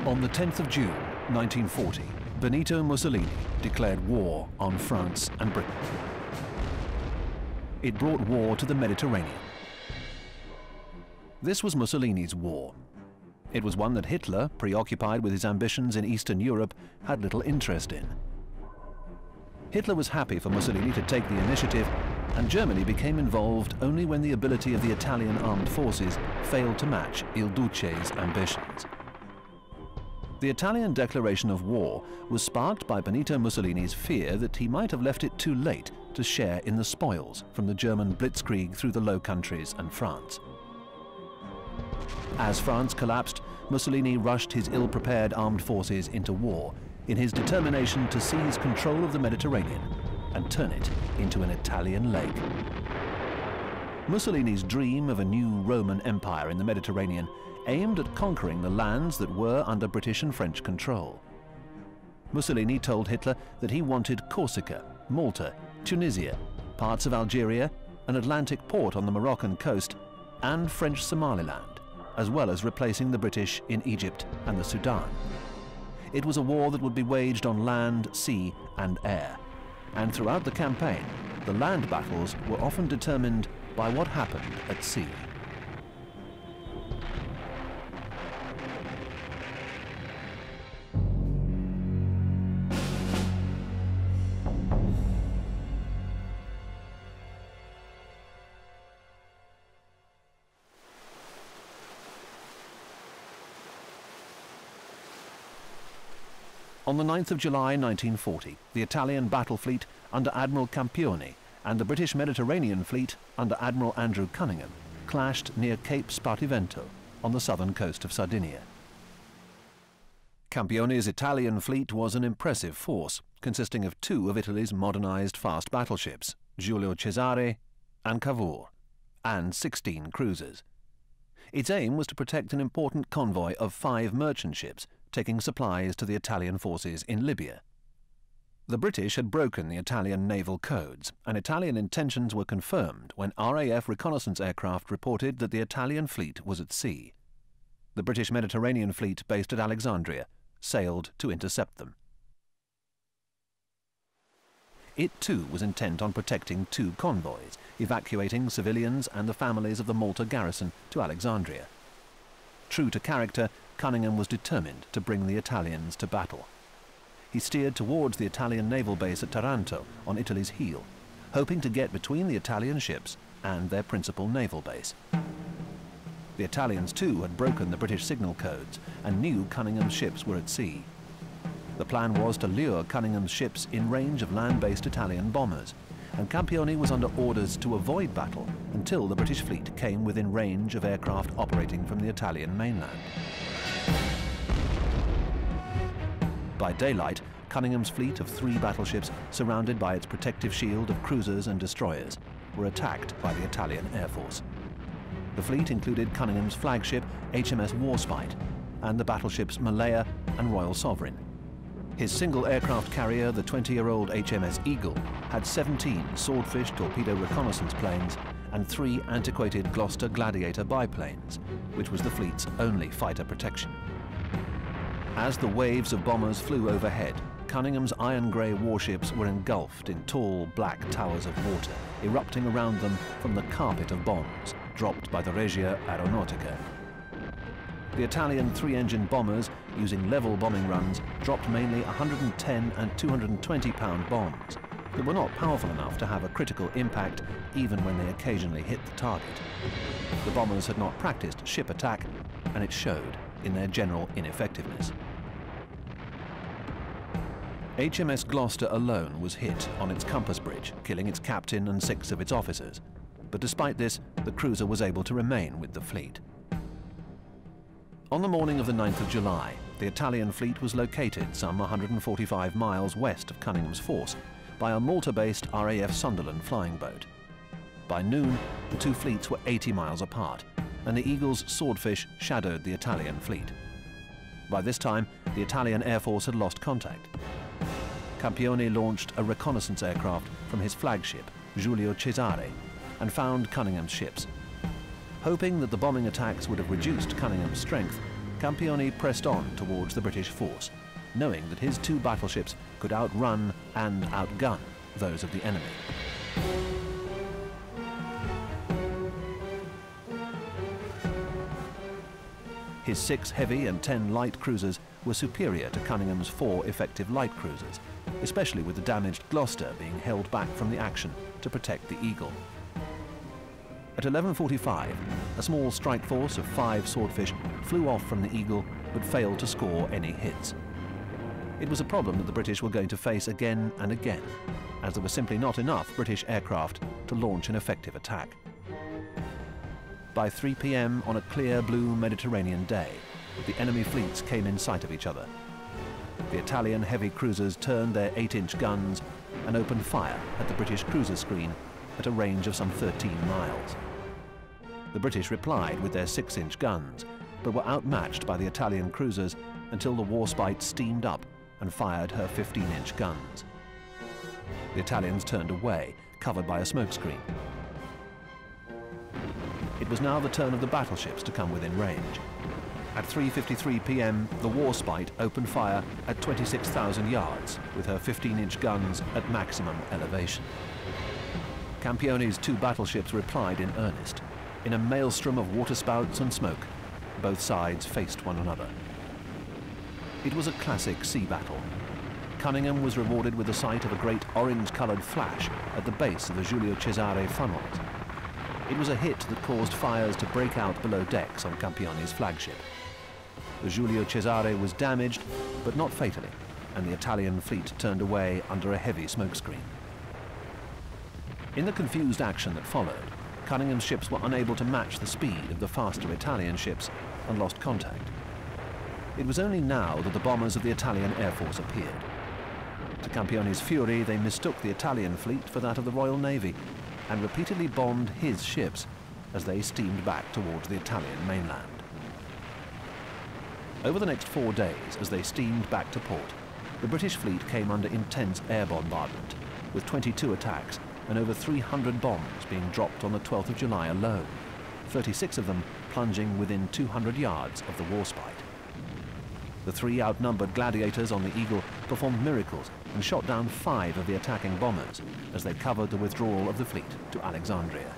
On the 10th of June, 1940, Benito Mussolini declared war on France and Britain. It brought war to the Mediterranean. This was Mussolini's war. It was one that Hitler, preoccupied with his ambitions in Eastern Europe, had little interest in. Hitler was happy for Mussolini to take the initiative, and Germany became involved only when the ability of the Italian armed forces failed to match Il Duce's ambitions. The Italian declaration of war was sparked by Benito Mussolini's fear that he might have left it too late to share in the spoils from the German blitzkrieg through the Low Countries and France. As France collapsed, Mussolini rushed his ill-prepared armed forces into war in his determination to seize control of the Mediterranean and turn it into an Italian lake. Mussolini's dream of a new Roman Empire in the Mediterranean aimed at conquering the lands that were under British and French control. Mussolini told Hitler that he wanted Corsica, Malta, Tunisia, parts of Algeria, an Atlantic port on the Moroccan coast, and French Somaliland, as well as replacing the British in Egypt and the Sudan. It was a war that would be waged on land, sea, and air. And throughout the campaign, the land battles were often determined by what happened at sea. On the 9th of July 1940, the Italian battle fleet under Admiral Campioni and the British Mediterranean fleet under Admiral Andrew Cunningham clashed near Cape Spartivento on the southern coast of Sardinia. Campioni's Italian fleet was an impressive force, consisting of two of Italy's modernized fast battleships, Giulio Cesare and Cavour, and 16 cruisers. Its aim was to protect an important convoy of 5 merchant ships taking supplies to the Italian forces in Libya. The British had broken the Italian naval codes, and Italian intentions were confirmed when RAF reconnaissance aircraft reported that the Italian fleet was at sea. The British Mediterranean fleet based at Alexandria sailed to intercept them. It too was intent on protecting 2 convoys, evacuating civilians and the families of the Malta garrison to Alexandria. True to character, Cunningham was determined to bring the Italians to battle. He steered towards the Italian naval base at Taranto on Italy's heel, hoping to get between the Italian ships and their principal naval base. The Italians too had broken the British signal codes and knew Cunningham's ships were at sea. The plan was to lure Cunningham's ships in range of land-based Italian bombers, and Campioni was under orders to avoid battle until the British fleet came within range of aircraft operating from the Italian mainland. By daylight, Cunningham's fleet of 3 battleships, surrounded by its protective shield of cruisers and destroyers, were attacked by the Italian Air Force. The fleet included Cunningham's flagship HMS Warspite and the battleships Malaya and Royal Sovereign. His single aircraft carrier, the 20-year-old HMS Eagle, had 17 Swordfish torpedo reconnaissance planes and 3 antiquated Gloucester Gladiator biplanes, which was the fleet's only fighter protection. As the waves of bombers flew overhead, Cunningham's iron-grey warships were engulfed in tall, black towers of water, erupting around them from the carpet of bombs dropped by the Regia Aeronautica. The Italian 3-engine bombers, using level bombing runs, dropped mainly 110 and 220-pound bombs that were not powerful enough to have a critical impact even when they occasionally hit the target. The bombers had not practiced ship attack, and it showed in their general ineffectiveness. HMS Gloucester alone was hit on its compass bridge, killing its captain and 6 of its officers. But despite this, the cruiser was able to remain with the fleet. On the morning of the 9th of July, the Italian fleet was located some 145 miles west of Cunningham's force by a Malta-based RAF Sunderland flying boat. By noon, the 2 fleets were 80 miles apart, and the Eagle's Swordfish shadowed the Italian fleet. By this time, the Italian Air Force had lost contact. Campioni launched a reconnaissance aircraft from his flagship, Giulio Cesare, and found Cunningham's ships. Hoping that the bombing attacks would have reduced Cunningham's strength, Campioni pressed on towards the British force, knowing that his two battleships could outrun and outgun those of the enemy. His 6 heavy and 10 light cruisers were superior to Cunningham's 4 effective light cruisers, especially with the damaged Gloucester being held back from the action to protect the Eagle. At 11:45, a small strike force of 5 swordfish flew off from the Eagle but failed to score any hits. It was a problem that the British were going to face again and again, as there were simply not enough British aircraft to launch an effective attack. By 3 p.m. on a clear blue Mediterranean day, the enemy fleets came in sight of each other. The Italian heavy cruisers turned their 8-inch guns and opened fire at the British cruiser screen at a range of some 13 miles. The British replied with their 6-inch guns, but were outmatched by the Italian cruisers until the Warspite steamed up and fired her 15-inch guns. The Italians turned away, covered by a smokescreen. It was now the turn of the battleships to come within range. At 3:53 p.m, the Warspite opened fire at 26,000 yards with her 15-inch guns at maximum elevation. Campioni's 2 battleships replied in earnest. In a maelstrom of waterspouts and smoke, both sides faced one another. It was a classic sea battle. Cunningham was rewarded with the sight of a great orange-coloured flash at the base of the Giulio Cesare funnels. It was a hit that caused fires to break out below decks on Campioni's flagship. The Giulio Cesare was damaged, but not fatally, and the Italian fleet turned away under a heavy smokescreen. In the confused action that followed, Cunningham's ships were unable to match the speed of the faster Italian ships and lost contact. It was only now that the bombers of the Italian Air Force appeared. To Campioni's fury, they mistook the Italian fleet for that of the Royal Navy and repeatedly bombed his ships as they steamed back towards the Italian mainland. Over the next 4 days, as they steamed back to port, the British fleet came under intense air bombardment, with 22 attacks and over 300 bombs being dropped on the 12th of July alone, 36 of them plunging within 200 yards of the Warspite. The 3 outnumbered gladiators on the Eagle performed miracles and shot down 5 of the attacking bombers as they covered the withdrawal of the fleet to Alexandria.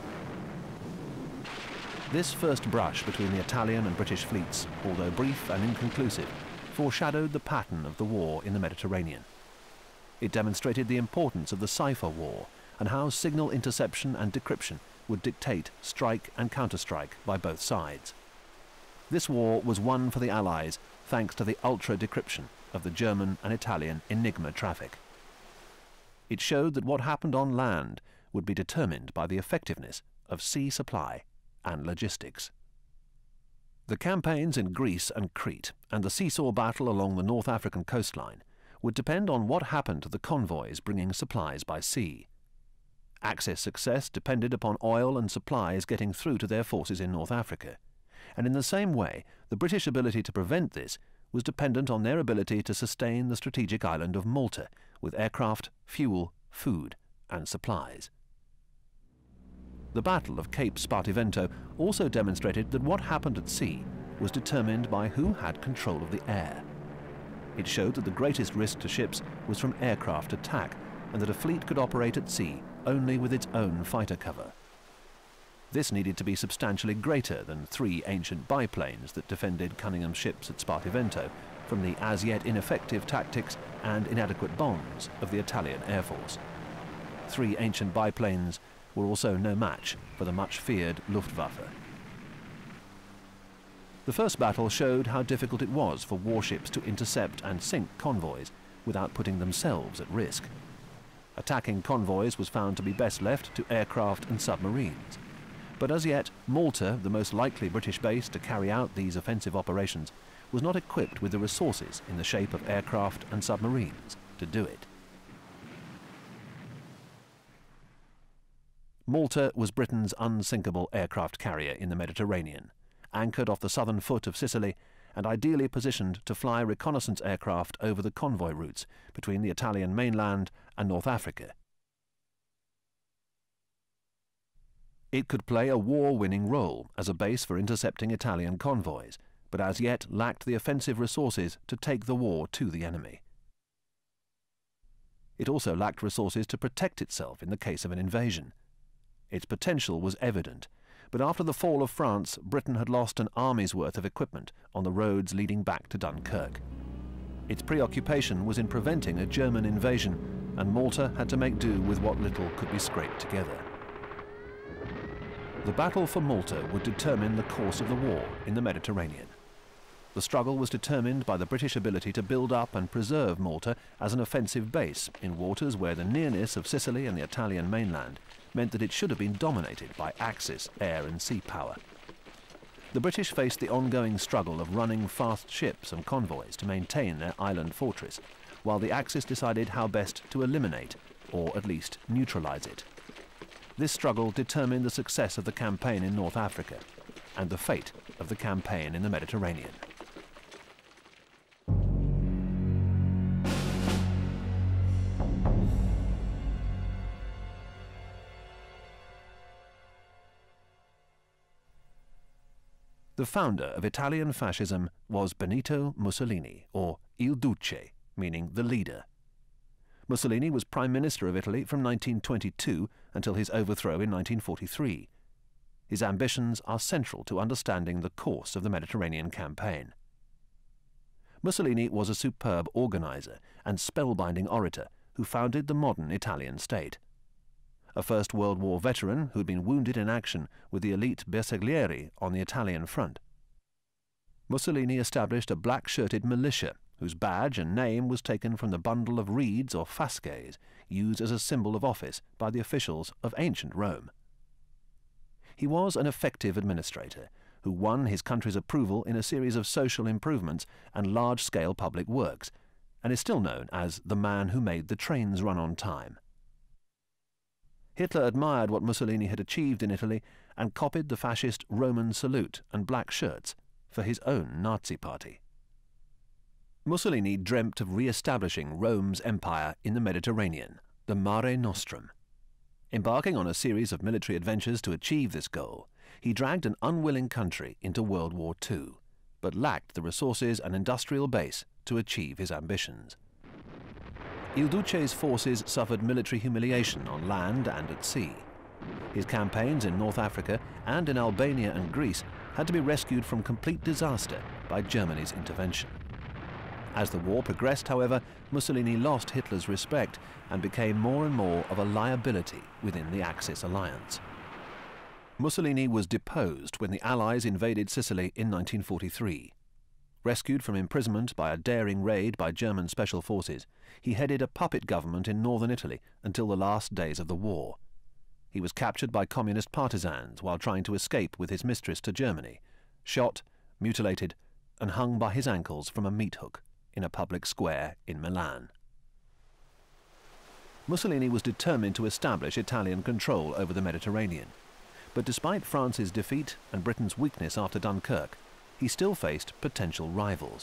This first brush between the Italian and British fleets, although brief and inconclusive, foreshadowed the pattern of the war in the Mediterranean. It demonstrated the importance of the cipher war and how signal interception and decryption would dictate strike and counterstrike by both sides. This war was won for the Allies thanks to the ultra-decryption of the German and Italian Enigma traffic. It showed that what happened on land would be determined by the effectiveness of sea supply and logistics. The campaigns in Greece and Crete and the seesaw battle along the North African coastline would depend on what happened to the convoys bringing supplies by sea. Axis success depended upon oil and supplies getting through to their forces in North Africa, and in the same way, the British ability to prevent this was dependent on their ability to sustain the strategic island of Malta with aircraft, fuel, food, and supplies. The Battle of Cape Spartivento also demonstrated that what happened at sea was determined by who had control of the air. It showed that the greatest risk to ships was from aircraft attack, and that a fleet could operate at sea only with its own fighter cover. This needed to be substantially greater than 3 ancient biplanes that defended Cunningham's ships at Spartivento from the as yet ineffective tactics and inadequate bombs of the Italian Air Force. 3 ancient biplanes were also no match for the much-feared Luftwaffe. The first battle showed how difficult it was for warships to intercept and sink convoys without putting themselves at risk. Attacking convoys was found to be best left to aircraft and submarines. But as yet, Malta, the most likely British base to carry out these offensive operations, was not equipped with the resources in the shape of aircraft and submarines to do it. Malta was Britain's unsinkable aircraft carrier in the Mediterranean, anchored off the southern foot of Sicily and ideally positioned to fly reconnaissance aircraft over the convoy routes between the Italian mainland and North Africa. It could play a war-winning role as a base for intercepting Italian convoys, but as yet lacked the offensive resources to take the war to the enemy. It also lacked resources to protect itself in the case of an invasion. Its potential was evident, but after the fall of France, Britain had lost an army's worth of equipment on the roads leading back to Dunkirk. Its preoccupation was in preventing a German invasion, and Malta had to make do with what little could be scraped together. The battle for Malta would determine the course of the war in the Mediterranean. The struggle was determined by the British ability to build up and preserve Malta as an offensive base in waters where the nearness of Sicily and the Italian mainland meant that it should have been dominated by Axis air and sea power. The British faced the ongoing struggle of running fast ships and convoys to maintain their island fortress, while the Axis decided how best to eliminate, or at least neutralize it. This struggle determined the success of the campaign in North Africa and the fate of the campaign in the Mediterranean. The founder of Italian fascism was Benito Mussolini, or Il Duce, meaning the leader. Mussolini was Prime Minister of Italy from 1922 until his overthrow in 1943. His ambitions are central to understanding the course of the Mediterranean campaign. Mussolini was a superb organizer and spellbinding orator who founded the modern Italian state. A First World War veteran who'd been wounded in action with the elite Bersaglieri on the Italian front. Mussolini established a black-shirted militia whose badge and name was taken from the bundle of reeds or fasces used as a symbol of office by the officials of ancient Rome. He was an effective administrator who won his country's approval in a series of social improvements and large-scale public works, and is still known as the man who made the trains run on time. Hitler admired what Mussolini had achieved in Italy and copied the fascist Roman salute and black shirts for his own Nazi party. Mussolini dreamt of re-establishing Rome's empire in the Mediterranean, the Mare Nostrum. Embarking on a series of military adventures to achieve this goal, he dragged an unwilling country into World War II, but lacked the resources and industrial base to achieve his ambitions. Il Duce's forces suffered military humiliation on land and at sea. His campaigns in North Africa and in Albania and Greece had to be rescued from complete disaster by Germany's intervention. As the war progressed, however, Mussolini lost Hitler's respect and became more and more of a liability within the Axis alliance. Mussolini was deposed when the Allies invaded Sicily in 1943. Rescued from imprisonment by a daring raid by German special forces, he headed a puppet government in northern Italy until the last days of the war. He was captured by communist partisans while trying to escape with his mistress to Germany, shot, mutilated, and hung by his ankles from a meat hook in a public square in Milan. Mussolini was determined to establish Italian control over the Mediterranean, but despite France's defeat and Britain's weakness after Dunkirk, he still faced potential rivals.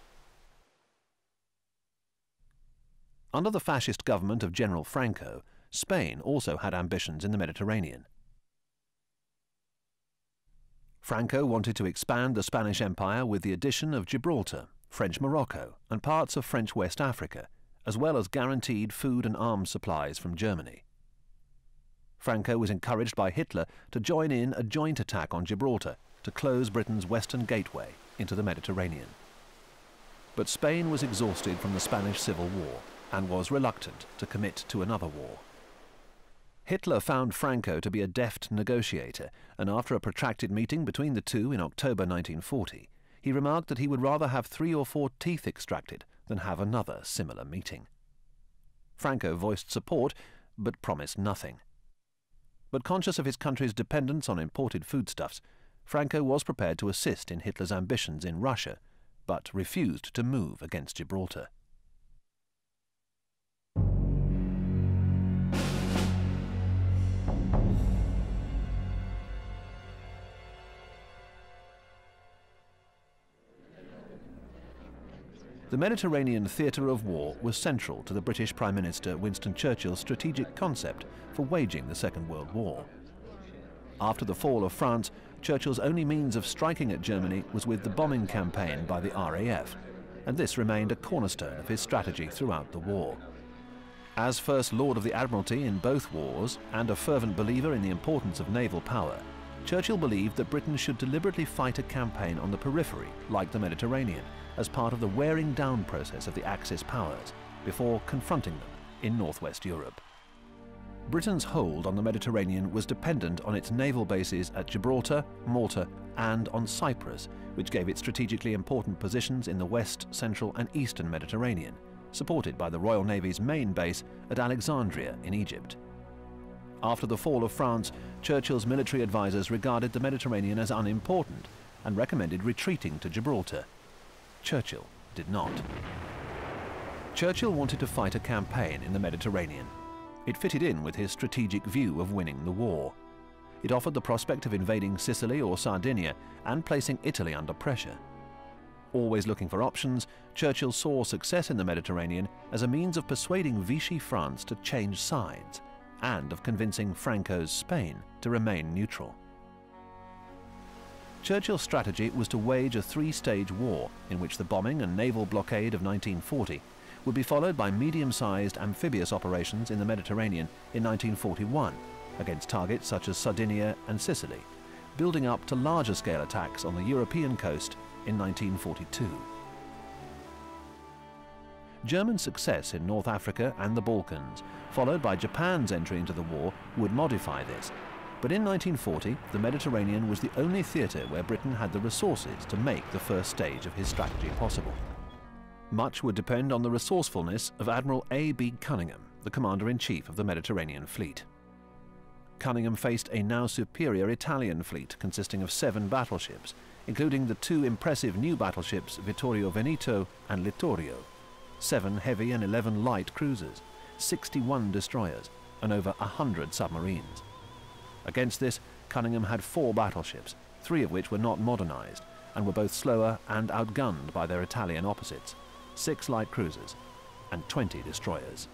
Under the fascist government of General Franco, Spain also had ambitions in the Mediterranean. Franco wanted to expand the Spanish Empire with the addition of Gibraltar, French Morocco, and parts of French West Africa, as well as guaranteed food and arms supplies from Germany. Franco was encouraged by Hitler to join in a joint attack on Gibraltar to close Britain's western gateway into the Mediterranean. But Spain was exhausted from the Spanish Civil War and was reluctant to commit to another war. Hitler found Franco to be a deft negotiator, and after a protracted meeting between the two in October 1940, he remarked that he would rather have 3 or 4 teeth extracted than have another similar meeting. Franco voiced support, but promised nothing. But conscious of his country's dependence on imported foodstuffs, Franco was prepared to assist in Hitler's ambitions in Russia, but refused to move against Gibraltar. The Mediterranean theatre of war was central to the British Prime Minister Winston Churchill's strategic concept for waging the Second World War. After the fall of France, Churchill's only means of striking at Germany was with the bombing campaign by the RAF, and this remained a cornerstone of his strategy throughout the war. As First Lord of the Admiralty in both wars and a fervent believer in the importance of naval power, Churchill believed that Britain should deliberately fight a campaign on the periphery, like the Mediterranean, as part of the wearing down process of the Axis powers, before confronting them in northwest Europe. Britain's hold on the Mediterranean was dependent on its naval bases at Gibraltar, Malta, and on Cyprus, which gave it strategically important positions in the west, central, and eastern Mediterranean, supported by the Royal Navy's main base at Alexandria in Egypt. After the fall of France, Churchill's military advisors regarded the Mediterranean as unimportant and recommended retreating to Gibraltar. Churchill did not. Churchill wanted to fight a campaign in the Mediterranean. It fitted in with his strategic view of winning the war. It offered the prospect of invading Sicily or Sardinia and placing Italy under pressure. Always looking for options, Churchill saw success in the Mediterranean as a means of persuading Vichy France to change sides and of convincing Franco's Spain to remain neutral. Churchill's strategy was to wage a three-stage war in which the bombing and naval blockade of 1940 would be followed by medium-sized amphibious operations in the Mediterranean in 1941 against targets such as Sardinia and Sicily, building up to larger-scale attacks on the European coast in 1942. German success in North Africa and the Balkans, followed by Japan's entry into the war, would modify this. But in 1940, the Mediterranean was the only theatre where Britain had the resources to make the first stage of his strategy possible. Much would depend on the resourcefulness of Admiral A.B. Cunningham, the Commander-in-Chief of the Mediterranean Fleet. Cunningham faced a now superior Italian fleet consisting of 7 battleships, including the 2 impressive new battleships Vittorio Veneto and Littorio, 7 heavy and 11 light cruisers, 61 destroyers, and over 100 submarines. Against this, Cunningham had 4 battleships, 3 of which were not modernized, and were both slower and outgunned by their Italian opposites, 6 light cruisers, and 20 destroyers.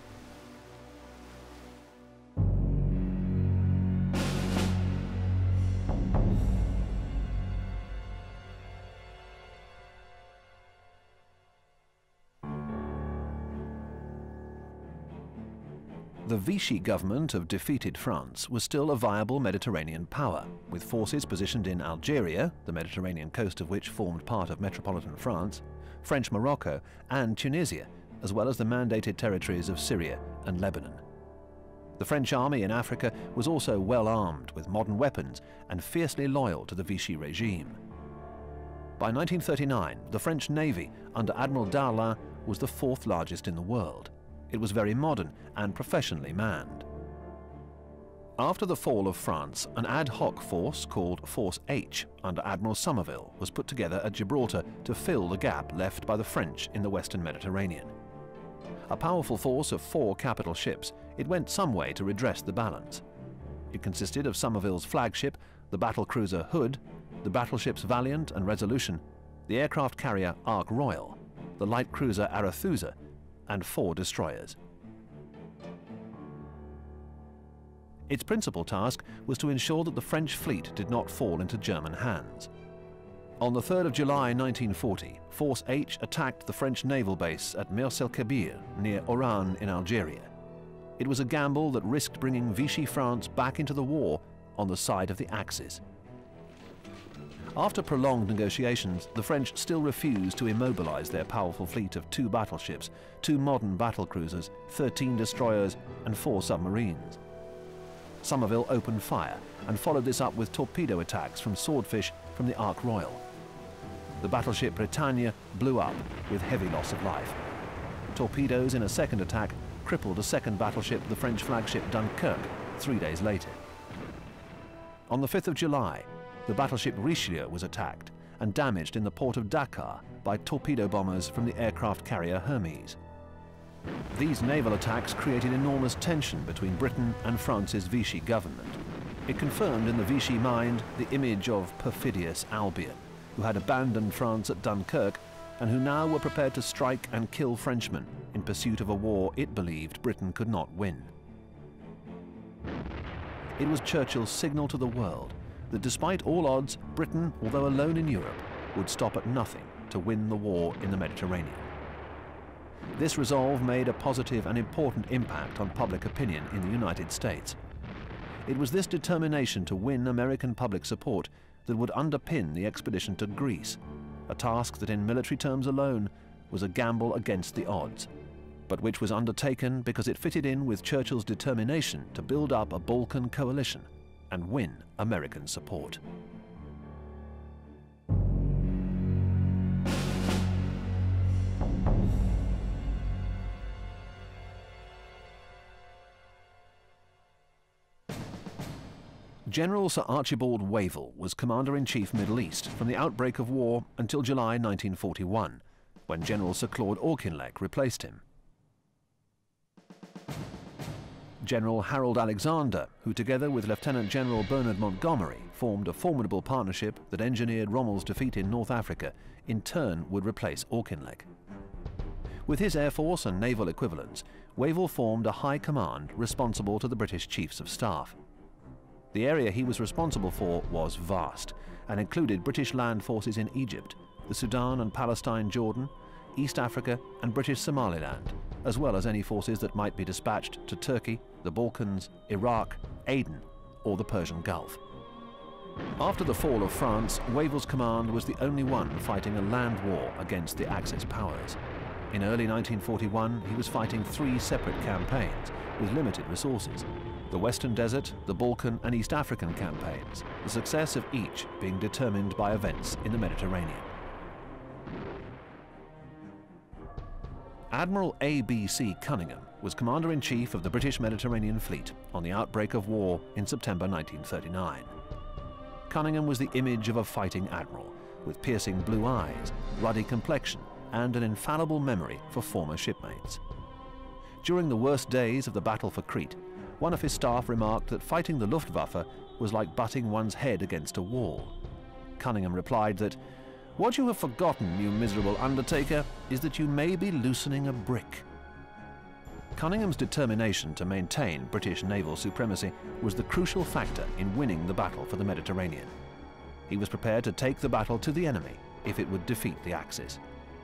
The Vichy government of defeated France was still a viable Mediterranean power, with forces positioned in Algeria, the Mediterranean coast of which formed part of metropolitan France, French Morocco, and Tunisia, as well as the mandated territories of Syria and Lebanon. The French army in Africa was also well armed with modern weapons and fiercely loyal to the Vichy regime. By 1939, the French Navy under Admiral Darlan was the 4th largest in the world. It was very modern and professionally manned. After the fall of France, an ad hoc force called Force H under Admiral Somerville was put together at Gibraltar to fill the gap left by the French in the Western Mediterranean. A powerful force of 4 capital ships, it went some way to redress the balance. It consisted of Somerville's flagship, the battlecruiser Hood, the battleships Valiant and Resolution, the aircraft carrier Ark Royal, the light cruiser Arethusa, and 4 destroyers. Its principal task was to ensure that the French fleet did not fall into German hands. On the 3rd of July 1940, Force H attacked the French naval base at Mers el-Kebir near Oran in Algeria. It was a gamble that risked bringing Vichy France back into the war on the side of the Axis. After prolonged negotiations, the French still refused to immobilize their powerful fleet of 2 battleships, 2 modern battlecruisers, 13 destroyers, and 4 submarines. Somerville opened fire and followed this up with torpedo attacks from Swordfish from the Ark Royal. The battleship Britannia blew up with heavy loss of life. Torpedoes in a second attack crippled a second battleship, the French flagship Dunkirk, 3 days later. On the 5th of July, the battleship Richelieu was attacked and damaged in the port of Dakar by torpedo bombers from the aircraft carrier Hermes. These naval attacks created enormous tension between Britain and France's Vichy government. It confirmed in the Vichy mind the image of perfidious Albion, who had abandoned France at Dunkirk and who now were prepared to strike and kill Frenchmen in pursuit of a war it believed Britain could not win. It was Churchill's signal to the world that despite all odds, Britain, although alone in Europe, would stop at nothing to win the war in the Mediterranean. This resolve made a positive and important impact on public opinion in the United States. It was this determination to win American public support that would underpin the expedition to Greece, a task that in military terms alone was a gamble against the odds, but which was undertaken because it fitted in with Churchill's determination to build up a Balkan coalition and win American support. General Sir Archibald Wavell was Commander-in-Chief Middle East from the outbreak of war until July 1941, when General Sir Claude Auchinleck replaced him. General Harold Alexander, who together with Lieutenant General Bernard Montgomery formed a formidable partnership that engineered Rommel's defeat in North Africa, in turn would replace Auchinleck. With his air force and naval equivalents, Wavell formed a high command responsible to the British Chiefs of Staff. The area he was responsible for was vast and included British land forces in Egypt, the Sudan and Palestine Jordan, East Africa and British Somaliland, as well as any forces that might be dispatched to Turkey, the Balkans, Iraq, Aden or the Persian Gulf. After the fall of France, Wavell's command was the only one fighting a land war against the Axis powers. In early 1941, he was fighting 3 separate campaigns with limited resources: the Western Desert, the Balkan and East African campaigns, the success of each being determined by events in the Mediterranean. Admiral A.B.C. Cunningham was Commander-in-Chief of the British Mediterranean Fleet on the outbreak of war in September 1939. Cunningham was the image of a fighting admiral, with piercing blue eyes, ruddy complexion, and an infallible memory for former shipmates. During the worst days of the battle for Crete, one of his staff remarked that fighting the Luftwaffe was like butting one's head against a wall. Cunningham replied that, "What you have forgotten, you miserable undertaker, is that you may be loosening a brick." Cunningham's determination to maintain British naval supremacy was the crucial factor in winning the battle for the Mediterranean. He was prepared to take the battle to the enemy if it would defeat the Axis.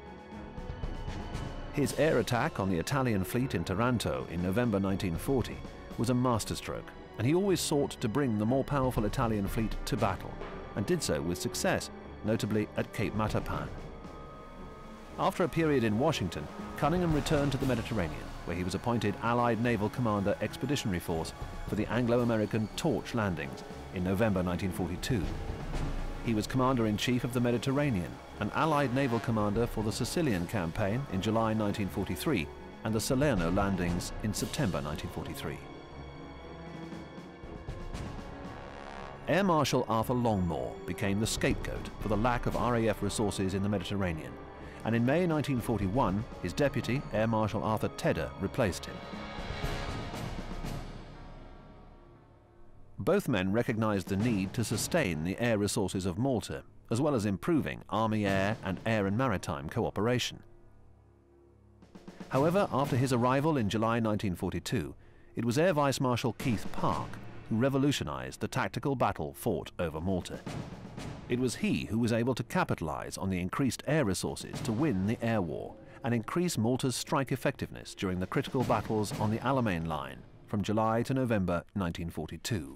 His air attack on the Italian fleet in Taranto in November 1940 was a masterstroke, and he always sought to bring the more powerful Italian fleet to battle, and did so with success, notably at Cape Matapan. After a period in Washington, Cunningham returned to the Mediterranean, where he was appointed Allied Naval Commander Expeditionary Force for the Anglo-American Torch landings in November 1942. He was Commander-in-Chief of the Mediterranean, and Allied Naval Commander for the Sicilian Campaign in July 1943 and the Salerno landings in September 1943. Air Marshal Arthur Longmore became the scapegoat for the lack of RAF resources in the Mediterranean, and in May 1941, his deputy, Air Marshal Arthur Tedder, replaced him. Both men recognized the need to sustain the air resources of Malta, as well as improving Army air and maritime cooperation. However, after his arrival in July 1942, it was Air Vice Marshal Keith Park who revolutionized the tactical battle fought over Malta. It was he who was able to capitalize on the increased air resources to win the air war and increase Malta's strike effectiveness during the critical battles on the Alamein Line from July to November 1942.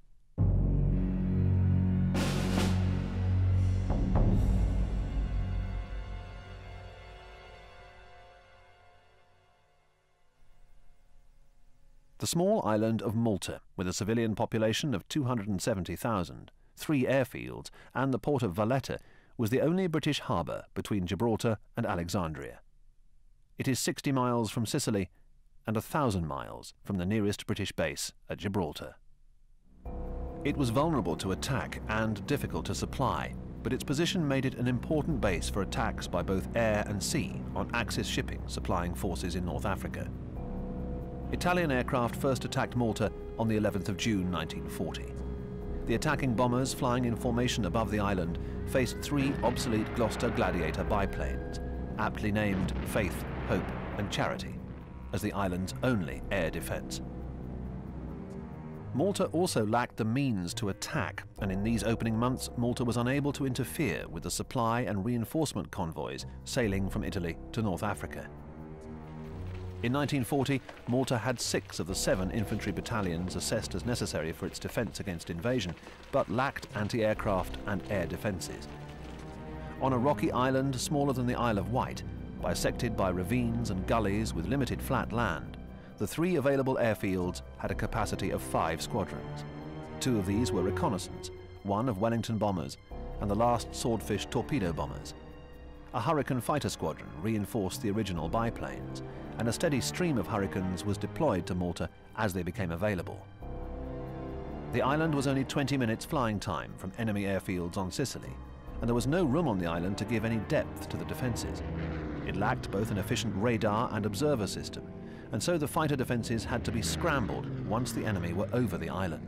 The small island of Malta, with a civilian population of 270,000, 3 airfields, and the port of Valletta, was the only British harbour between Gibraltar and Alexandria. It is 60 miles from Sicily and 1,000 miles from the nearest British base at Gibraltar. It was vulnerable to attack and difficult to supply, but its position made it an important base for attacks by both air and sea on Axis shipping supplying forces in North Africa. Italian aircraft first attacked Malta on the 11th of June 1940. The attacking bombers flying in formation above the island faced 3 obsolete Gloucester Gladiator biplanes, aptly named Faith, Hope and Charity, as the island's only air defence. Malta also lacked the means to attack, and in these opening months, Malta was unable to interfere with the supply and reinforcement convoys sailing from Italy to North Africa. In 1940, Malta had 6 of the 7 infantry battalions assessed as necessary for its defence against invasion, but lacked anti-aircraft and air defences. On a rocky island smaller than the Isle of Wight, bisected by ravines and gullies with limited flat land, the 3 available airfields had a capacity of 5 squadrons. 2 of these were reconnaissance, 1 of Wellington bombers, and the last Swordfish torpedo bombers. A Hurricane fighter squadron reinforced the original biplanes, and a steady stream of Hurricanes was deployed to Malta as they became available. The island was only 20 minutes flying time from enemy airfields on Sicily, and there was no room on the island to give any depth to the defences. It lacked both an efficient radar and observer system, and so the fighter defences had to be scrambled once the enemy were over the island.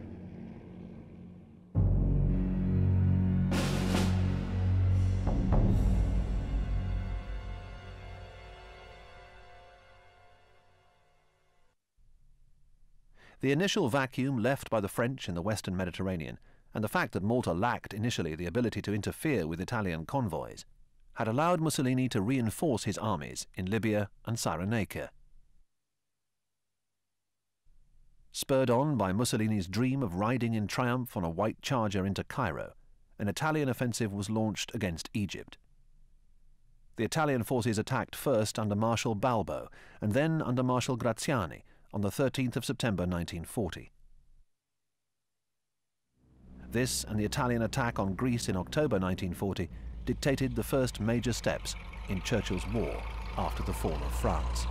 The initial vacuum left by the French in the Western Mediterranean, and the fact that Malta lacked initially the ability to interfere with Italian convoys, had allowed Mussolini to reinforce his armies in Libya and Cyrenaica. Spurred on by Mussolini's dream of riding in triumph on a white charger into Cairo, an Italian offensive was launched against Egypt. The Italian forces attacked first under Marshal Balbo and then under Marshal Graziani on the 13th of September 1940. This and the Italian attack on Greece in October 1940 dictated the first major steps in Churchill's war after the fall of France.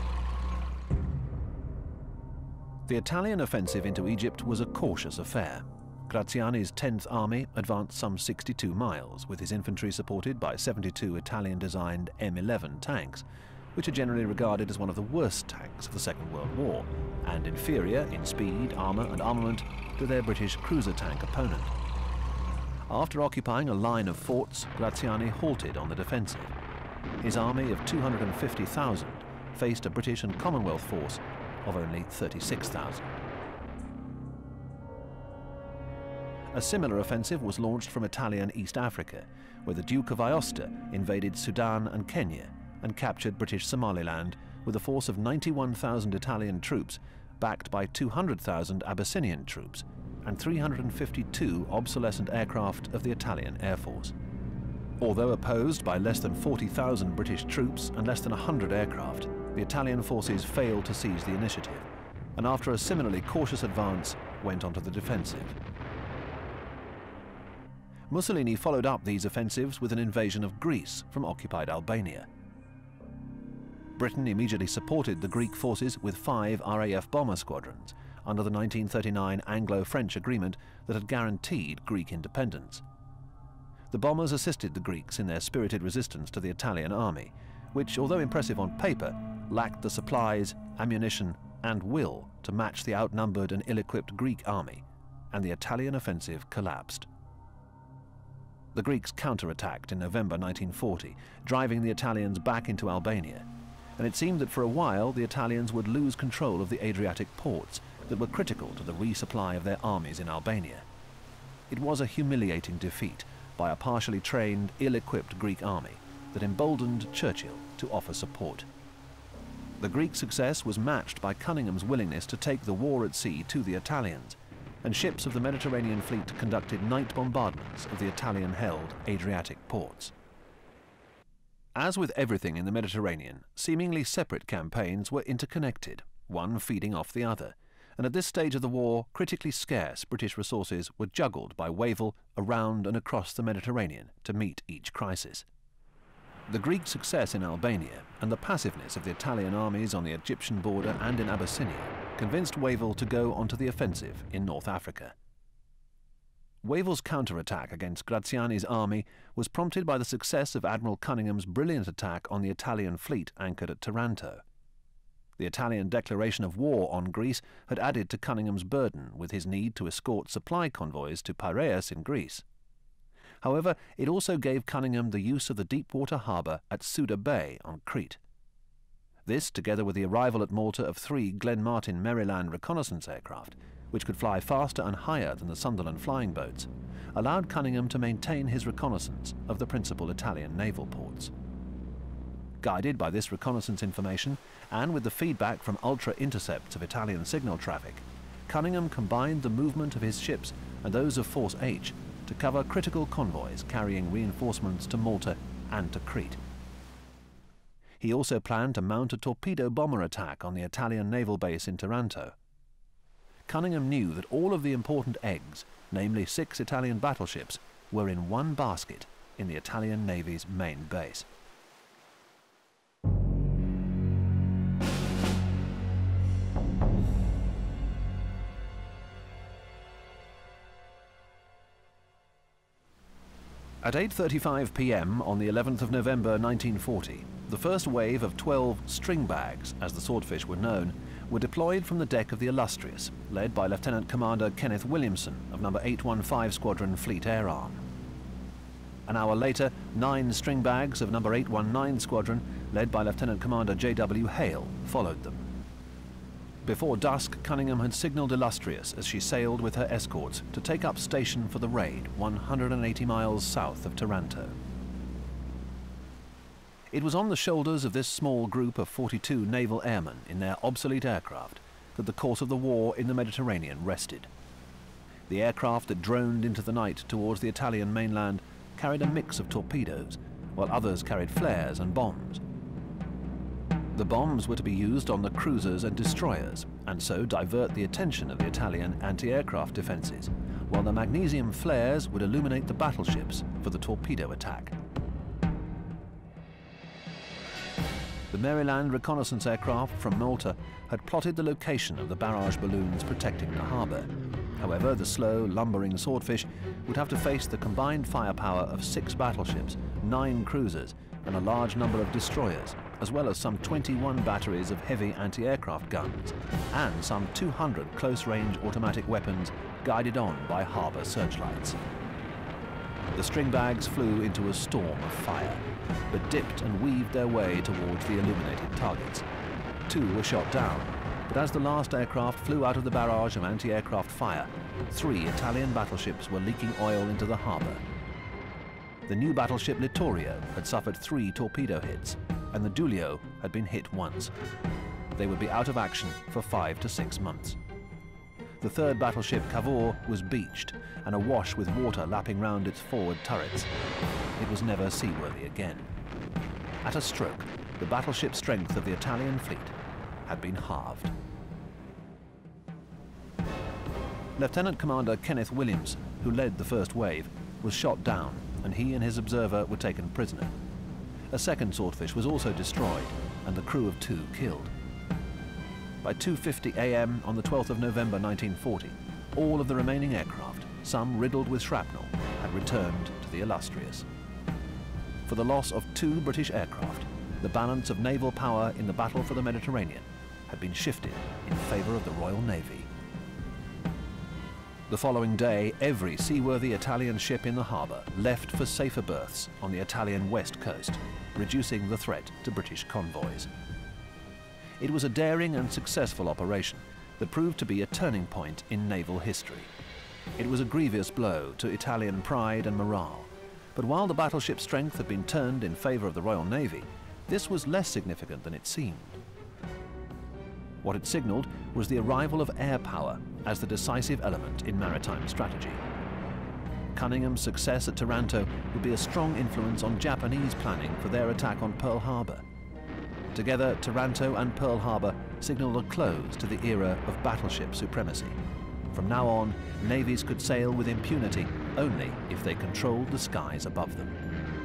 The Italian offensive into Egypt was a cautious affair. Graziani's 10th Army advanced some 62 miles, with his infantry supported by 72 Italian-designed M11 tanks, which are generally regarded as one of the worst tanks of the Second World War, and inferior in speed, armour and armament to their British cruiser tank opponent. After occupying a line of forts, Graziani halted on the defensive. His army of 250,000 faced a British and Commonwealth force of only 36,000. A similar offensive was launched from Italian East Africa, where the Duke of Aosta invaded Sudan and Kenya and captured British Somaliland with a force of 91,000 Italian troops backed by 200,000 Abyssinian troops and 352 obsolescent aircraft of the Italian Air Force. Although opposed by less than 40,000 British troops and less than 100 aircraft, the Italian forces failed to seize the initiative, and after a similarly cautious advance, went onto the defensive. Mussolini followed up these offensives with an invasion of Greece from occupied Albania. Britain immediately supported the Greek forces with 5 RAF bomber squadrons under the 1939 Anglo-French agreement that had guaranteed Greek independence. The bombers assisted the Greeks in their spirited resistance to the Italian army, which, although impressive on paper, lacked the supplies, ammunition and will to match the outnumbered and ill-equipped Greek army, and the Italian offensive collapsed. The Greeks counterattacked in November 1940, driving the Italians back into Albania, and it seemed that for a while the Italians would lose control of the Adriatic ports that were critical to the resupply of their armies in Albania. It was a humiliating defeat by a partially trained, ill-equipped Greek army that emboldened Churchill to offer support. The Greek success was matched by Cunningham's willingness to take the war at sea to the Italians, and ships of the Mediterranean fleet conducted night bombardments of the Italian-held Adriatic ports. As with everything in the Mediterranean, seemingly separate campaigns were interconnected, one feeding off the other, and at this stage of the war, critically scarce British resources were juggled by Wavell around and across the Mediterranean to meet each crisis. The Greek success in Albania and the passiveness of the Italian armies on the Egyptian border and in Abyssinia convinced Wavell to go onto the offensive in North Africa. Wavell's counterattack against Graziani's army was prompted by the success of Admiral Cunningham's brilliant attack on the Italian fleet anchored at Taranto. The Italian declaration of war on Greece had added to Cunningham's burden with his need to escort supply convoys to Piraeus in Greece. However, it also gave Cunningham the use of the deep-water harbour at Suda Bay on Crete. This, together with the arrival at Malta of 3 Glenmartin Maryland reconnaissance aircraft, which could fly faster and higher than the Sunderland flying boats, allowed Cunningham to maintain his reconnaissance of the principal Italian naval ports. Guided by this reconnaissance information, and with the feedback from ultra-intercepts of Italian signal traffic, Cunningham combined the movement of his ships and those of Force H to cover critical convoys carrying reinforcements to Malta and to Crete. He also planned to mount a torpedo bomber attack on the Italian naval base in Taranto. Cunningham knew that all of the important eggs, namely 6 Italian battleships, were in one basket in the Italian Navy's main base. At 8:35 p.m. on the 11th of November 1940, the first wave of 12 string bags, as the Swordfish were known, were deployed from the deck of the Illustrious, led by Lieutenant Commander Kenneth Williamson of No. 815 Squadron Fleet Air Arm. An hour later, 9 string bags of No. 819 Squadron, led by Lieutenant Commander J.W. Hale, followed them. Before dusk, Cunningham had signalled Illustrious as she sailed with her escorts to take up station for the raid 180 miles south of Taranto. It was on the shoulders of this small group of 42 naval airmen in their obsolete aircraft that the course of the war in the Mediterranean rested. The aircraft that droned into the night towards the Italian mainland carried a mix of torpedoes, while others carried flares and bombs. The bombs were to be used on the cruisers and destroyers, and so divert the attention of the Italian anti-aircraft defences, while the magnesium flares would illuminate the battleships for the torpedo attack. The Maryland reconnaissance aircraft from Malta had plotted the location of the barrage balloons protecting the harbour. However, the slow, lumbering Swordfish would have to face the combined firepower of 6 battleships, 9 cruisers, and a large number of destroyers, as well as some 21 batteries of heavy anti-aircraft guns, and some 200 close-range automatic weapons guided on by harbour searchlights. The string bags flew into a storm of fire, but dipped and weaved their way towards the illuminated targets. 2 were shot down, but as the last aircraft flew out of the barrage of anti-aircraft fire, 3 Italian battleships were leaking oil into the harbour. The new battleship Littorio had suffered 3 torpedo hits, and the Giulio had been hit once. They would be out of action for 5 to 6 months. The 3rd battleship Cavour was beached and awash with water lapping round its forward turrets. It was never seaworthy again. At a stroke, the battleship strength of the Italian fleet had been halved. Lieutenant Commander Kenneth Williamson, who led the first wave, was shot down, and he and his observer were taken prisoner. A second Swordfish was also destroyed, and the crew of 2 killed. By 2:50 a.m. on the 12th of November 1940, all of the remaining aircraft, some riddled with shrapnel, had returned to the Illustrious. For the loss of 2 British aircraft, the balance of naval power in the battle for the Mediterranean had been shifted in favour of the Royal Navy. The following day, every seaworthy Italian ship in the harbour left for safer berths on the Italian west coast, reducing the threat to British convoys. It was a daring and successful operation that proved to be a turning point in naval history. It was a grievous blow to Italian pride and morale, but while the battleship strength had been turned in favour of the Royal Navy, this was less significant than it seemed. What it signalled was the arrival of air power as the decisive element in maritime strategy. Cunningham's success at Taranto would be a strong influence on Japanese planning for their attack on Pearl Harbor. Together, Taranto and Pearl Harbor signalled a close to the era of battleship supremacy. From now on, navies could sail with impunity only if they controlled the skies above them.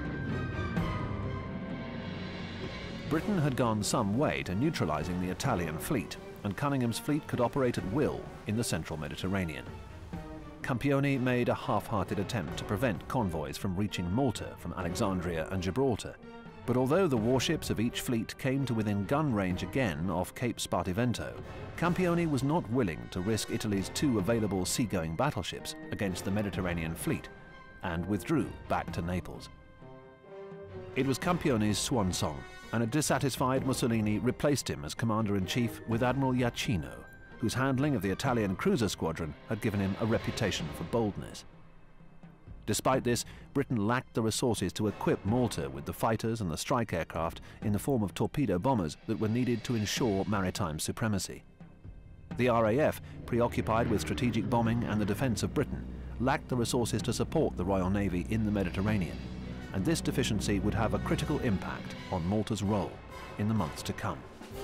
Britain had gone some way to neutralising the Italian fleet, and Cunningham's fleet could operate at will in the central Mediterranean. Campioni made a half-hearted attempt to prevent convoys from reaching Malta from Alexandria and Gibraltar, but although the warships of each fleet came to within gun range again off Cape Spartivento, Campioni was not willing to risk Italy's 2 available seagoing battleships against the Mediterranean fleet, and withdrew back to Naples. It was Campioni's swan song, and a dissatisfied Mussolini replaced him as commander-in-chief with Admiral Iachino, whose handling of the Italian cruiser squadron had given him a reputation for boldness. Despite this, Britain lacked the resources to equip Malta with the fighters and the strike aircraft in the form of torpedo bombers that were needed to ensure maritime supremacy. The RAF, preoccupied with strategic bombing and the defence of Britain, lacked the resources to support the Royal Navy in the Mediterranean, and this deficiency would have a critical impact on Malta's role in the months to come.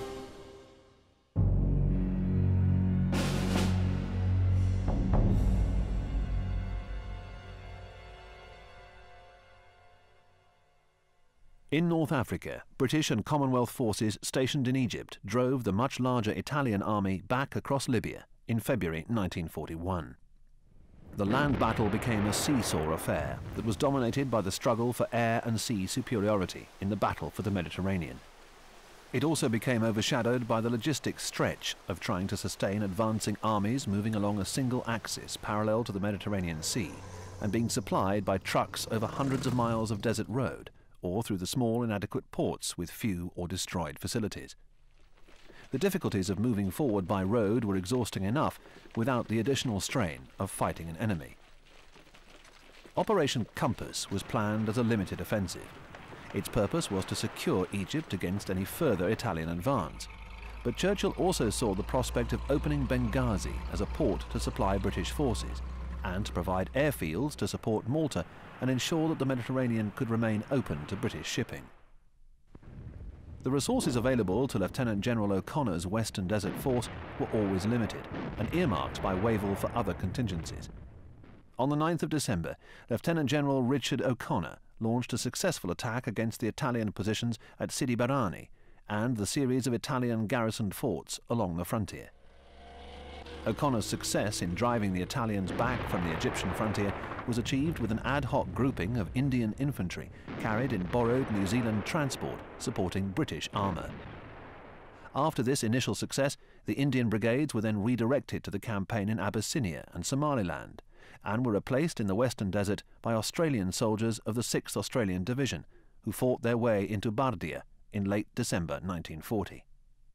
In North Africa, British and Commonwealth forces stationed in Egypt drove the much larger Italian army back across Libya in February 1941. The land battle became a seesaw affair that was dominated by the struggle for air and sea superiority in the battle for the Mediterranean. It also became overshadowed by the logistic stretch of trying to sustain advancing armies moving along a single axis parallel to the Mediterranean Sea and being supplied by trucks over hundreds of miles of desert road, or through the small inadequate ports with few or destroyed facilities. The difficulties of moving forward by road were exhausting enough without the additional strain of fighting an enemy. Operation Compass was planned as a limited offensive. Its purpose was to secure Egypt against any further Italian advance. But Churchill also saw the prospect of opening Benghazi as a port to supply British forces and to provide airfields to support Malta and ensure that the Mediterranean could remain open to British shipping. The resources available to Lieutenant General O'Connor's Western Desert Force were always limited and earmarked by Wavell for other contingencies. On the 9th of December, Lieutenant General Richard O'Connor launched a successful attack against the Italian positions at Sidi Barrani and the series of Italian garrisoned forts along the frontier. O'Connor's success in driving the Italians back from the Egyptian frontier was achieved with an ad hoc grouping of Indian infantry carried in borrowed New Zealand transport supporting British armour. After this initial success, the Indian brigades were then redirected to the campaign in Abyssinia and Somaliland and were replaced in the Western Desert by Australian soldiers of the 6th Australian Division, who fought their way into Bardia in late December 1940.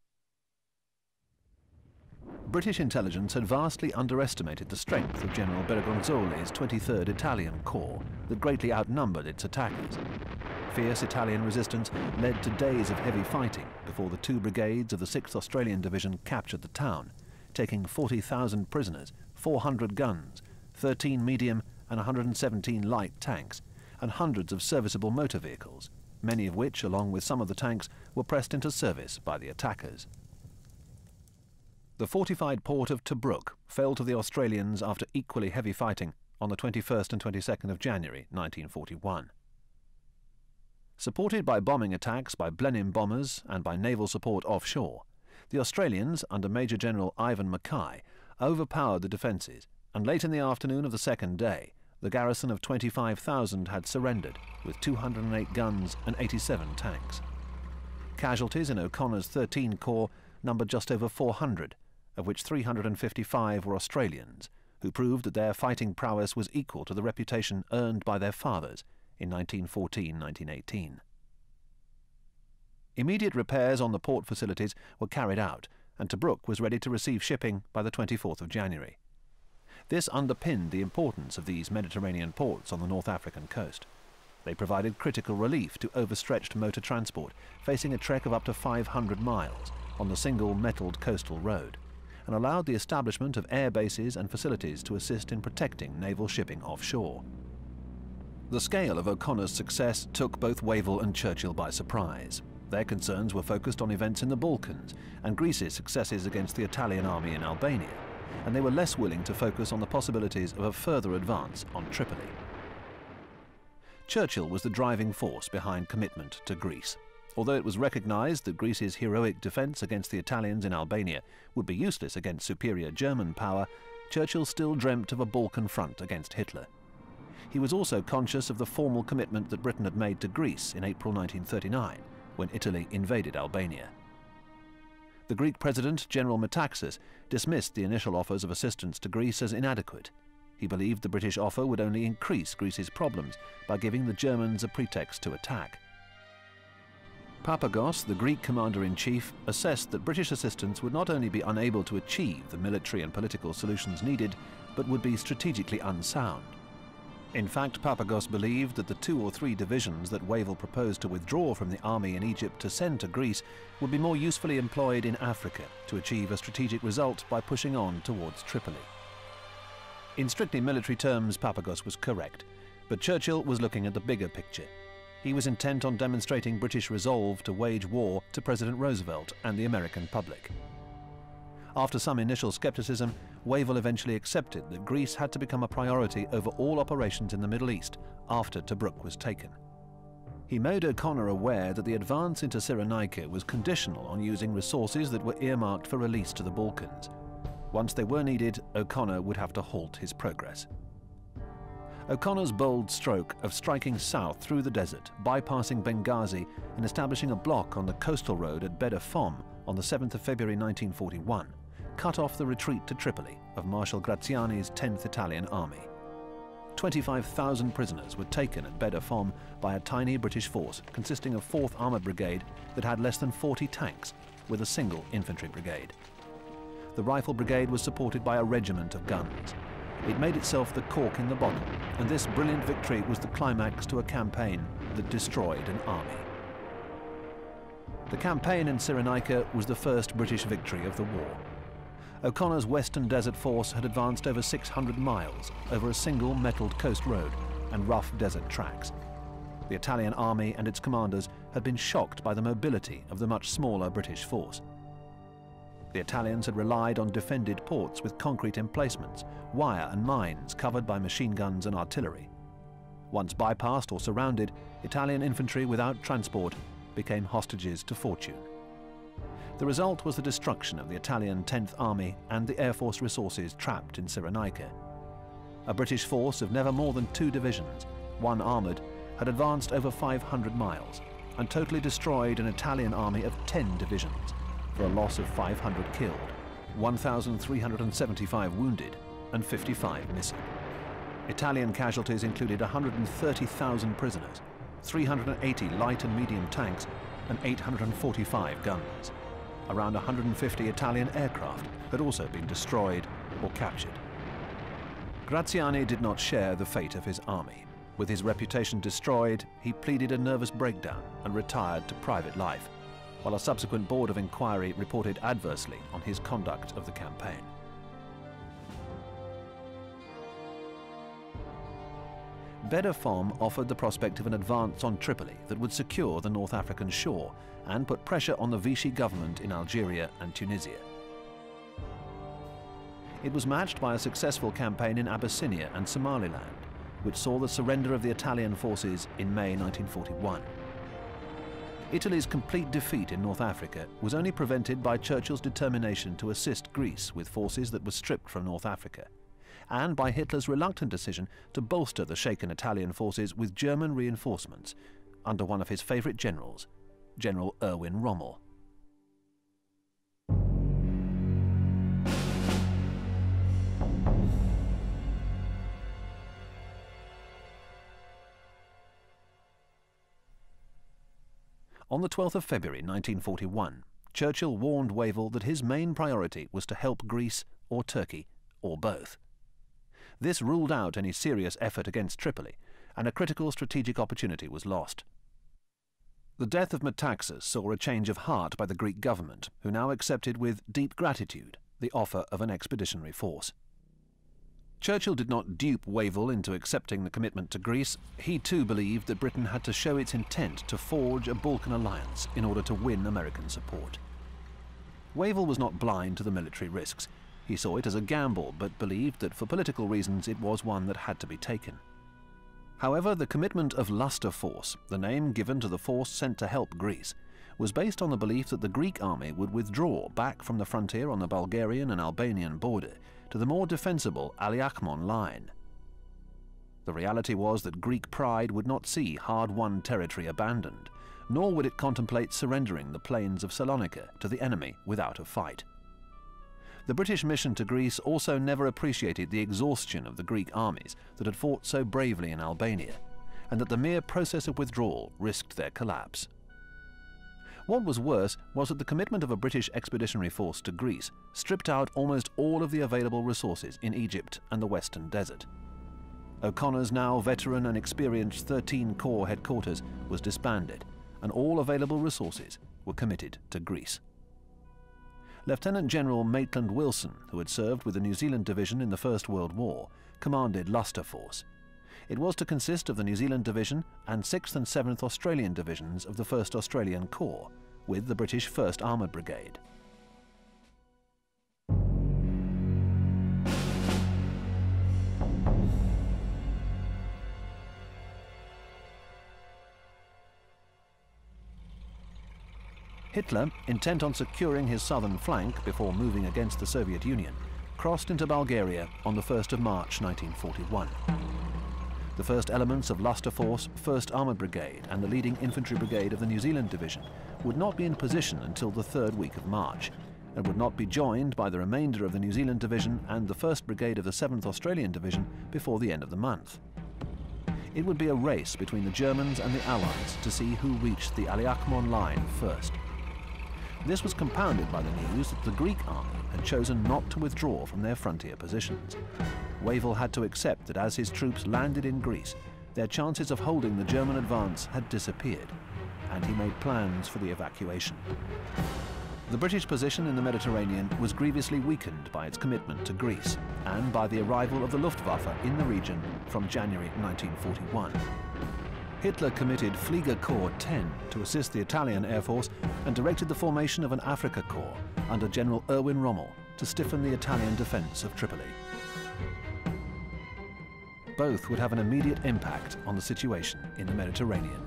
British intelligence had vastly underestimated the strength of General Bergonzoli's 23rd Italian Corps that greatly outnumbered its attackers. Fierce Italian resistance led to days of heavy fighting before the 2 brigades of the 6th Australian Division captured the town, taking 40,000 prisoners, 400 guns, 13 medium and 117 light tanks, and hundreds of serviceable motor vehicles, many of which, along with some of the tanks, were pressed into service by the attackers. The fortified port of Tobruk fell to the Australians after equally heavy fighting on the 21st and 22nd of January 1941. Supported by bombing attacks by Blenheim bombers and by naval support offshore, the Australians, under Major General Ivan Mackay, overpowered the defences, and late in the afternoon of the second day, the garrison of 25,000 had surrendered with 208 guns and 87 tanks. Casualties in O'Connor's 13 Corps numbered just over 400, of which 355 were Australians, who proved that their fighting prowess was equal to the reputation earned by their fathers in 1914-1918. Immediate repairs on the port facilities were carried out, and Tobruk was ready to receive shipping by the 24th of January. This underpinned the importance of these Mediterranean ports on the North African coast. They provided critical relief to overstretched motor transport facing a trek of up to 500 miles on the single metalled coastal road, and allowed the establishment of air bases and facilities to assist in protecting naval shipping offshore. The scale of O'Connor's success took both Wavell and Churchill by surprise. Their concerns were focused on events in the Balkans and Greece's successes against the Italian army in Albania, and they were less willing to focus on the possibilities of a further advance on Tripoli. Churchill was the driving force behind commitment to Greece. Although it was recognised that Greece's heroic defence against the Italians in Albania would be useless against superior German power, Churchill still dreamt of a Balkan front against Hitler. He was also conscious of the formal commitment that Britain had made to Greece in April 1939, when Italy invaded Albania. The Greek President, General Metaxas, dismissed the initial offers of assistance to Greece as inadequate. He believed the British offer would only increase Greece's problems by giving the Germans a pretext to attack. Papagos, the Greek commander-in-chief, assessed that British assistance would not only be unable to achieve the military and political solutions needed, but would be strategically unsound. In fact, Papagos believed that the 2 or 3 divisions that Wavell proposed to withdraw from the army in Egypt to send to Greece would be more usefully employed in Africa to achieve a strategic result by pushing on towards Tripoli. In strictly military terms, Papagos was correct, but Churchill was looking at the bigger picture. He was intent on demonstrating British resolve to wage war to President Roosevelt and the American public. After some initial skepticism, Wavell eventually accepted that Greece had to become a priority over all operations in the Middle East after Tobruk was taken. He made O'Connor aware that the advance into Cyrenaica was conditional on using resources that were earmarked for release to the Balkans. Once they were needed, O'Connor would have to halt his progress. O'Connor's bold stroke of striking south through the desert, bypassing Benghazi and establishing a block on the coastal road at Bed Fom on the 7th of February 1941, cut off the retreat to Tripoli of Marshal Graziani's 10th Italian Army. 25,000 prisoners were taken at Bed Fom by a tiny British force consisting of 4th Armoured Brigade that had less than 40 tanks, with a single infantry brigade. The Rifle Brigade was supported by a regiment of guns. It made itself the cork in the bottle, and this brilliant victory was the climax to a campaign that destroyed an army. The campaign in Cyrenaica was the first British victory of the war. O'Connor's Western Desert Force had advanced over 600 miles over a single metalled coast road and rough desert tracks. The Italian army and its commanders had been shocked by the mobility of the much smaller British force. The Italians had relied on defended ports with concrete emplacements, wire and mines covered by machine guns and artillery. Once bypassed or surrounded, Italian infantry without transport became hostages to fortune. The result was the destruction of the Italian 10th Army and the Air Force resources trapped in Cyrenaica. A British force of never more than 2 divisions, 1 armoured, had advanced over 500 miles and totally destroyed an Italian army of 10 divisions, for a loss of 500 killed, 1,375 wounded, and 55 missing. Italian casualties included 130,000 prisoners, 380 light and medium tanks, and 845 guns. Around 150 Italian aircraft had also been destroyed or captured. Graziani did not share the fate of his army. With his reputation destroyed, he pleaded a nervous breakdown and retired to private life, while a subsequent board of inquiry reported adversely on his conduct of the campaign. Bed Fom offered the prospect of an advance on Tripoli that would secure the North African shore and put pressure on the Vichy government in Algeria and Tunisia. It was matched by a successful campaign in Abyssinia and Somaliland, which saw the surrender of the Italian forces in May 1941. Italy's complete defeat in North Africa was only prevented by Churchill's determination to assist Greece with forces that were stripped from North Africa, and by Hitler's reluctant decision to bolster the shaken Italian forces with German reinforcements under one of his favourite generals, General Erwin Rommel. On the 12th of February 1941, Churchill warned Wavell that his main priority was to help Greece or Turkey, or both. This ruled out any serious effort against Tripoli, and a critical strategic opportunity was lost. The death of Metaxas saw a change of heart by the Greek government, who now accepted with deep gratitude the offer of an expeditionary force. Churchill did not dupe Wavell into accepting the commitment to Greece. He too believed that Britain had to show its intent to forge a Balkan alliance in order to win American support. Wavell was not blind to the military risks. He saw it as a gamble, but believed that for political reasons it was one that had to be taken. However, the commitment of Luster Force, the name given to the force sent to help Greece, was based on the belief that the Greek army would withdraw back from the frontier on the Bulgarian and Albanian border to the more defensible Aliakmon line. The reality was that Greek pride would not see hard-won territory abandoned, nor would it contemplate surrendering the plains of Salonika to the enemy without a fight. The British mission to Greece also never appreciated the exhaustion of the Greek armies that had fought so bravely in Albania, and that the mere process of withdrawal risked their collapse. What was worse was that the commitment of a British expeditionary force to Greece stripped out almost all of the available resources in Egypt and the Western Desert. O'Connor's now veteran and experienced 13 Corps headquarters was disbanded, and all available resources were committed to Greece. Lieutenant General Maitland Wilson, who had served with the New Zealand Division in the First World War, commanded Luster Force. It was to consist of the New Zealand Division and 6th and 7th Australian Divisions of the 1st Australian Corps, with the British 1st Armoured Brigade. Hitler, intent on securing his southern flank before moving against the Soviet Union, crossed into Bulgaria on the 1st of March 1941. The first elements of Luster Force, 1st Armoured Brigade and the leading infantry brigade of the New Zealand Division would not be in position until the 3rd week of March, and would not be joined by the remainder of the New Zealand Division and the 1st Brigade of the 7th Australian Division before the end of the month. It would be a race between the Germans and the Allies to see who reached the Aliakmon line first. This was compounded by the news that the Greek army had chosen not to withdraw from their frontier positions. Wavell had to accept that as his troops landed in Greece, their chances of holding the German advance had disappeared, and he made plans for the evacuation. The British position in the Mediterranean was grievously weakened by its commitment to Greece and by the arrival of the Luftwaffe in the region from January 1941. Hitler committed Flieger Corps 10 to assist the Italian Air Force and directed the formation of an Africa Corps under General Erwin Rommel to stiffen the Italian defense of Tripoli. Both would have an immediate impact on the situation in the Mediterranean.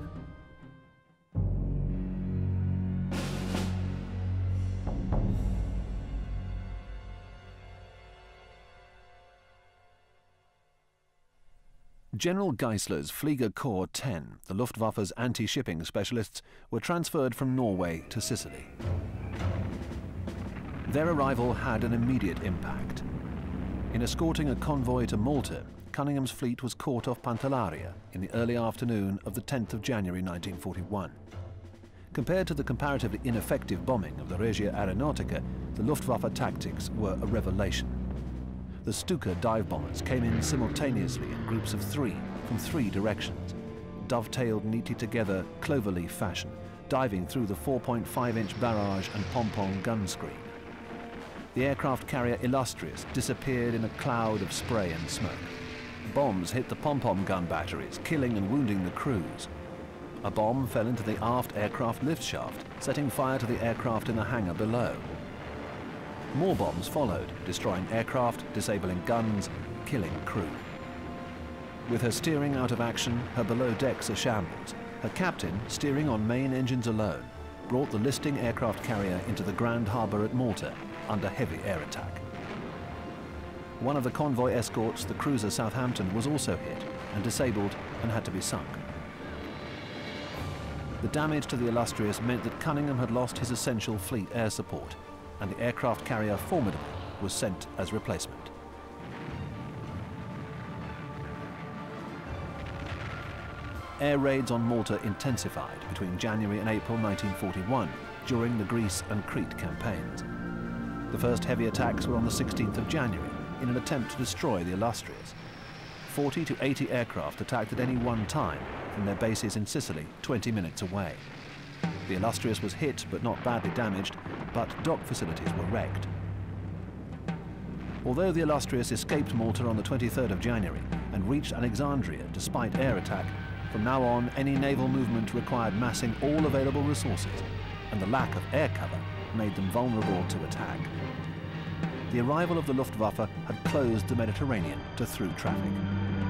General Geisler's Flieger Corps 10, the Luftwaffe's anti-shipping specialists, were transferred from Norway to Sicily. Their arrival had an immediate impact. In escorting a convoy to Malta, Cunningham's fleet was caught off Pantellaria in the early afternoon of the 10th of January 1941. Compared to the comparatively ineffective bombing of the Regia Aeronautica, the Luftwaffe tactics were a revelation. The Stuka dive bombers came in simultaneously in groups of 3 from 3 directions, dovetailed neatly together cloverleaf fashion, diving through the 4.5-inch barrage and pom-pom gun screen. The aircraft carrier Illustrious disappeared in a cloud of spray and smoke. Bombs hit the pom-pom gun batteries, killing and wounding the crews. A bomb fell into the aft aircraft lift shaft, setting fire to the aircraft in the hangar below. More bombs followed, destroying aircraft, disabling guns, killing crew. With her steering out of action, her below decks a shambles, her captain, steering on main engines alone, brought the listing aircraft carrier into the Grand Harbour at Malta under heavy air attack. One of the convoy escorts, the cruiser Southampton, was also hit and disabled and had to be sunk. The damage to the Illustrious meant that Cunningham had lost his essential fleet air support, and the aircraft carrier Formidable was sent as replacement. Air raids on Malta intensified between January and April 1941 during the Greece and Crete campaigns. The first heavy attacks were on the 16th of January in an attempt to destroy the Illustrious. 40 to 80 aircraft attacked at any one time from their bases in Sicily, 20 minutes away. The Illustrious was hit but not badly damaged, but dock facilities were wrecked. Although the Illustrious escaped Malta on the 23rd of January and reached Alexandria despite air attack, from now on any naval movement required massing all available resources, and the lack of air cover made them vulnerable to attack. The arrival of the Luftwaffe had closed the Mediterranean to through traffic.